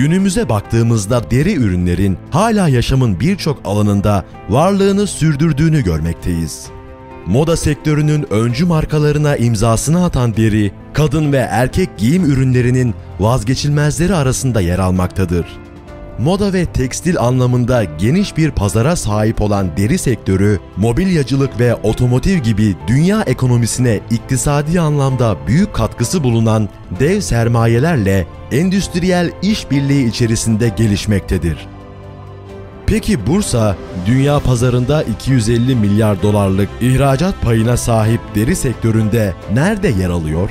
Günümüze baktığımızda deri ürünlerin hala yaşamın birçok alanında varlığını sürdürdüğünü görmekteyiz. Moda sektörünün öncü markalarına imzasını atan deri, kadın ve erkek giyim ürünlerinin vazgeçilmezleri arasında yer almaktadır. Moda ve tekstil anlamında geniş bir pazara sahip olan deri sektörü, mobilyacılık ve otomotiv gibi dünya ekonomisine iktisadi anlamda büyük katkısı bulunan dev sermayelerle endüstriyel işbirliği içerisinde gelişmektedir. Peki Bursa, dünya pazarında 250 milyar dolarlık ihracat payına sahip deri sektöründe nerede yer alıyor?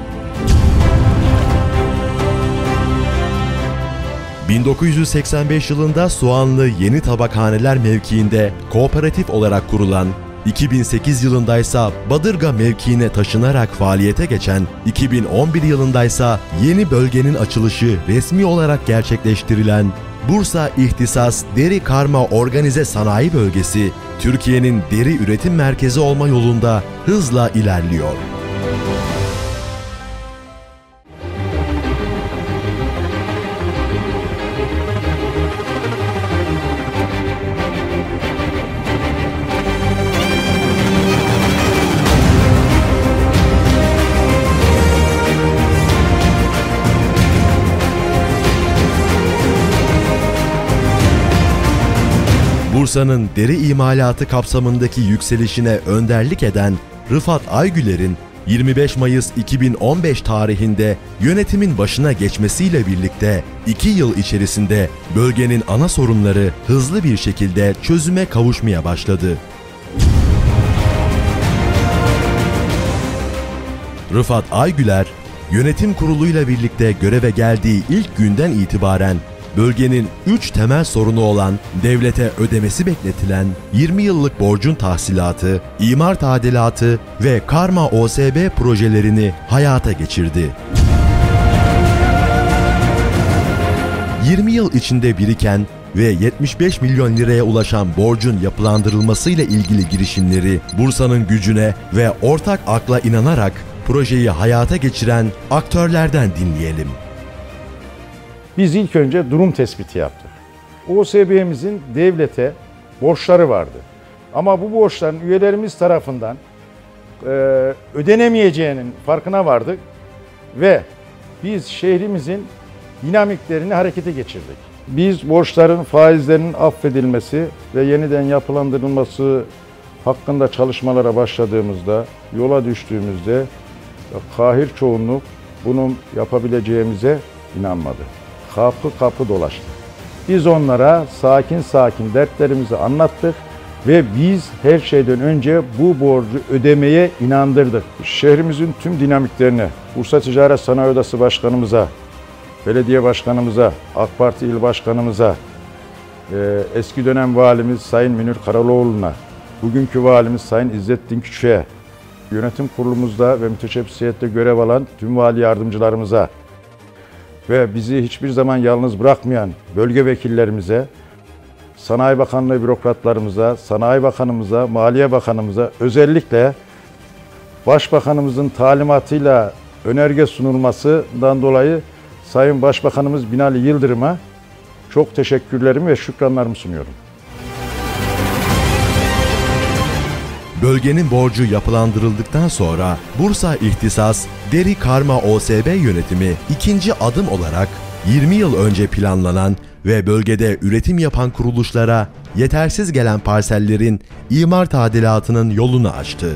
1985 yılında Soğanlı Yeni Tabakhaneler mevkiinde kooperatif olarak kurulan, 2008 yılındaysa Badırga mevkiine taşınarak faaliyete geçen, 2011 yılındaysa yeni bölgenin açılışı resmi olarak gerçekleştirilen Bursa İhtisas Deri Karma Organize Sanayi Bölgesi, Türkiye'nin deri üretim merkezi olma yolunda hızla ilerliyor. Bursa'nın deri imalatı kapsamındaki yükselişine önderlik eden Rıfat Aygüler'in 25 Mayıs 2015 tarihinde yönetimin başına geçmesiyle birlikte 2 yıl içerisinde bölgenin ana sorunları hızlı bir şekilde çözüme kavuşmaya başladı. Rıfat Aygüler, yönetim kuruluyla birlikte göreve geldiği ilk günden itibaren bölgenin 3 temel sorunu olan devlete ödemesi bekletilen 20 yıllık borcun tahsilatı, imar tadilatı ve Karma OSB projelerini hayata geçirdi. 20 yıl içinde biriken ve 75 milyon liraya ulaşan borcun yapılandırılmasıyla ilgili girişimleri Bursa'nın gücüne ve ortak akla inanarak projeyi hayata geçiren aktörlerden dinleyelim. Biz ilk önce durum tespiti yaptık. OSB'mizin devlete borçları vardı. Ama bu borçların üyelerimiz tarafından ödenemeyeceğinin farkına vardık ve biz şehrimizin dinamiklerini harekete geçirdik. Biz borçların faizlerinin affedilmesi ve yeniden yapılandırılması hakkında çalışmalara başladığımızda, yola düştüğümüzde kahir çoğunluk bunun yapabileceğimize inanmadı. Kapı kapı dolaştık. Biz onlara sakin sakin dertlerimizi anlattık ve biz her şeyden önce bu borcu ödemeye inandırdık. Şehrimizin tüm dinamiklerine, Bursa Ticaret Sanayi Odası Başkanımıza, belediye başkanımıza, AK Parti il başkanımıza, eski dönem valimiz Sayın Münir Karaloğlu'na, bugünkü valimiz Sayın İzzettin Küçük'e, yönetim kurulumuzda ve müteşebbisiyette görev alan tüm vali yardımcılarımıza ve bizi hiçbir zaman yalnız bırakmayan bölge vekillerimize, Sanayi Bakanlığı bürokratlarımıza, Sanayi Bakanımıza, Maliye Bakanımıza, özellikle Başbakanımızın talimatıyla önerge sunulmasından dolayı Sayın Başbakanımız Binali Yıldırım'a çok teşekkürlerimi ve şükranlarımı sunuyorum. Bölgenin borcu yapılandırıldıktan sonra Bursa İhtisas Deri Karma OSB yönetimi ikinci adım olarak 20 yıl önce planlanan ve bölgede üretim yapan kuruluşlara yetersiz gelen parsellerin imar tadilatının yolunu açtı.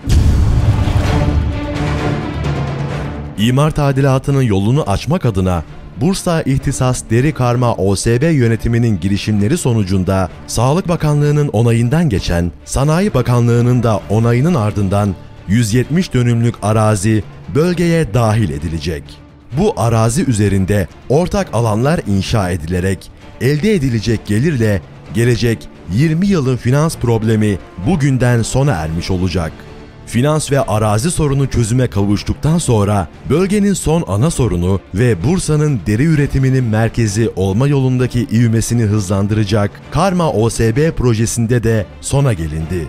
İmar tadilatının yolunu açmak adına Bursa İhtisas Deri Karma OSB yönetiminin girişimleri sonucunda Sağlık Bakanlığı'nın onayından geçen, Sanayi Bakanlığı'nın da onayının ardından 170 dönümlük arazi bölgeye dahil edilecek. Bu arazi üzerinde ortak alanlar inşa edilerek elde edilecek gelirle gelecek 20 yılın finans problemi bugünden sona ermiş olacak. Finans ve arazi sorunu çözüme kavuştuktan sonra bölgenin son ana sorunu ve Bursa'nın deri üretiminin merkezi olma yolundaki ivmesini hızlandıracak Karma OSB projesinde de sona gelindi.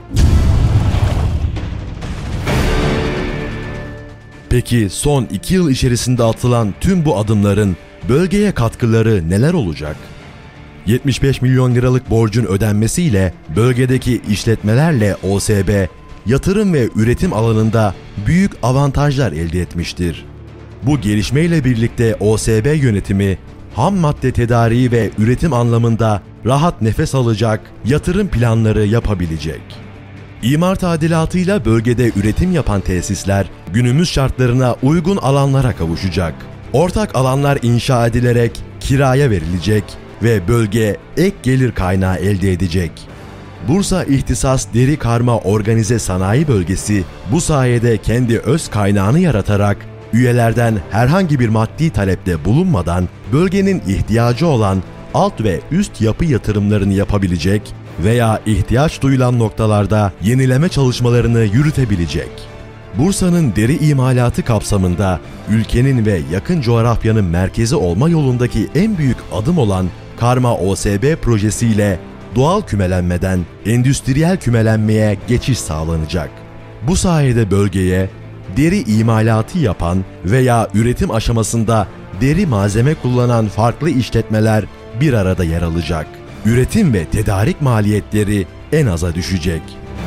Peki son 2 yıl içerisinde atılan tüm bu adımların Bölgeye katkıları neler olacak? 75 milyon liralık borcun ödenmesiyle bölgedeki işletmelerle OSB, yatırım ve üretim alanında büyük avantajlar elde etmiştir. Bu gelişmeyle birlikte OSB yönetimi, ham madde tedariği ve üretim anlamında rahat nefes alacak, yatırım planları yapabilecek. İmar tadilatıyla bölgede üretim yapan tesisler günümüz şartlarına uygun alanlara kavuşacak. Ortak alanlar inşa edilerek kiraya verilecek ve bölge ek gelir kaynağı elde edecek. Bursa İhtisas Deri Karma Organize Sanayi Bölgesi bu sayede kendi öz kaynağını yaratarak üyelerden herhangi bir maddi talepte bulunmadan bölgenin ihtiyacı olan alt ve üst yapı yatırımlarını yapabilecek veya ihtiyaç duyulan noktalarda yenileme çalışmalarını yürütebilecek. Bursa'nın deri imalatı kapsamında ülkenin ve yakın coğrafyanın merkezi olma yolundaki en büyük adım olan Karma OSB projesiyle doğal kümelenmeden endüstriyel kümelenmeye geçiş sağlanacak. Bu sayede bölgeye deri imalatı yapan veya üretim aşamasında deri malzeme kullanan farklı işletmeler bir arada yer alacak. Üretim ve tedarik maliyetleri en aza düşecek.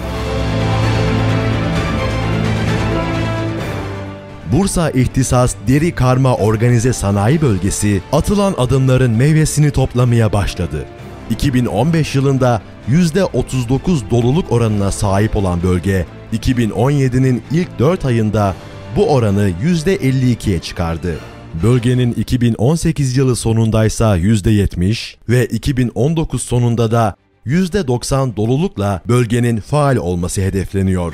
Bursa İhtisas Deri Karma Organize Sanayi Bölgesi atılan adımların meyvesini toplamaya başladı. 2015 yılında %39 doluluk oranına sahip olan bölge, 2017'nin ilk 4 ayında bu oranı %52'ye çıkardı. Bölgenin 2018 yılı sonundaysa %70 ve 2019 sonunda da %90 dolulukla bölgenin faal olması hedefleniyor.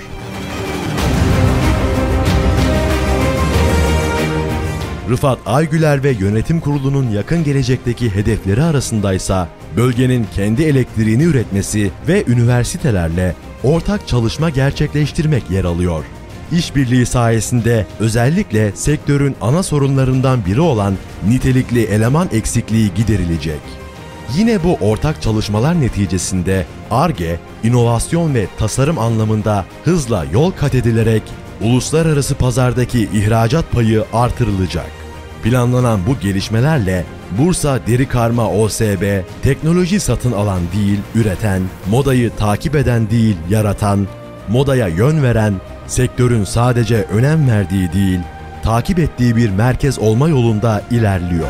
Rıfat Aygüler ve yönetim kurulunun yakın gelecekteki hedefleri arasındaysa bölgenin kendi elektriğini üretmesi ve üniversitelerle ortak çalışma gerçekleştirmek yer alıyor. İşbirliği sayesinde özellikle sektörün ana sorunlarından biri olan nitelikli eleman eksikliği giderilecek. Yine bu ortak çalışmalar neticesinde Ar-Ge, inovasyon ve tasarım anlamında hızla yol kat edilerek uluslararası pazardaki ihracat payı artırılacak. Planlanan bu gelişmelerle Bursa Deri Karma OSB, teknoloji satın alan değil, üreten, modayı takip eden değil, yaratan, modaya yön veren, sektörün sadece önem verdiği değil, takip ettiği bir merkez olma yolunda ilerliyor.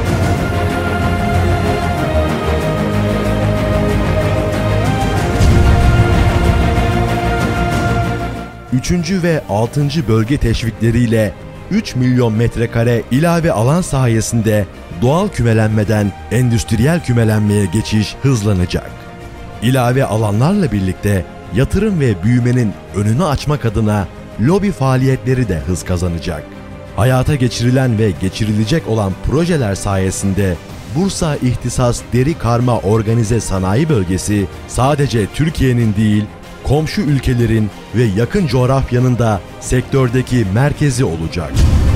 Üçüncü ve 6. bölge teşvikleriyle 3 milyon metrekare ilave alan sayesinde doğal kümelenmeden endüstriyel kümelenmeye geçiş hızlanacak. İlave alanlarla birlikte yatırım ve büyümenin önünü açmak adına lobi faaliyetleri de hız kazanacak. Hayata geçirilen ve geçirilecek olan projeler sayesinde Bursa İhtisas Deri Karma Organize Sanayi Bölgesi sadece Türkiye'nin değil, komşu ülkelerin ve yakın coğrafyanın da sektördeki merkezi olacak.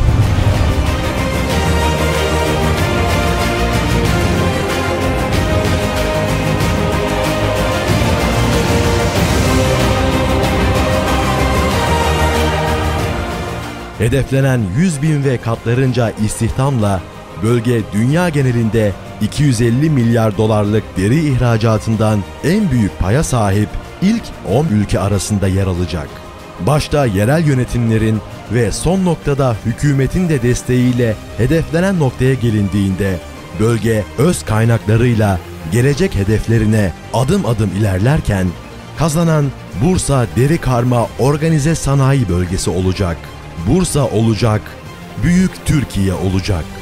Hedeflenen 100.000 ve katlarınca istihdamla bölge dünya genelinde 250 milyar dolarlık deri ihracatından en büyük paya sahip ilk 10 ülke arasında yer alacak. Başta yerel yönetimlerin ve son noktada hükümetin de desteğiyle hedeflenen noktaya gelindiğinde bölge öz kaynaklarıyla gelecek hedeflerine adım adım ilerlerken kazanan Bursa Deri Karma Organize Sanayi Bölgesi olacak. Bursa olacak, büyük Türkiye olacak.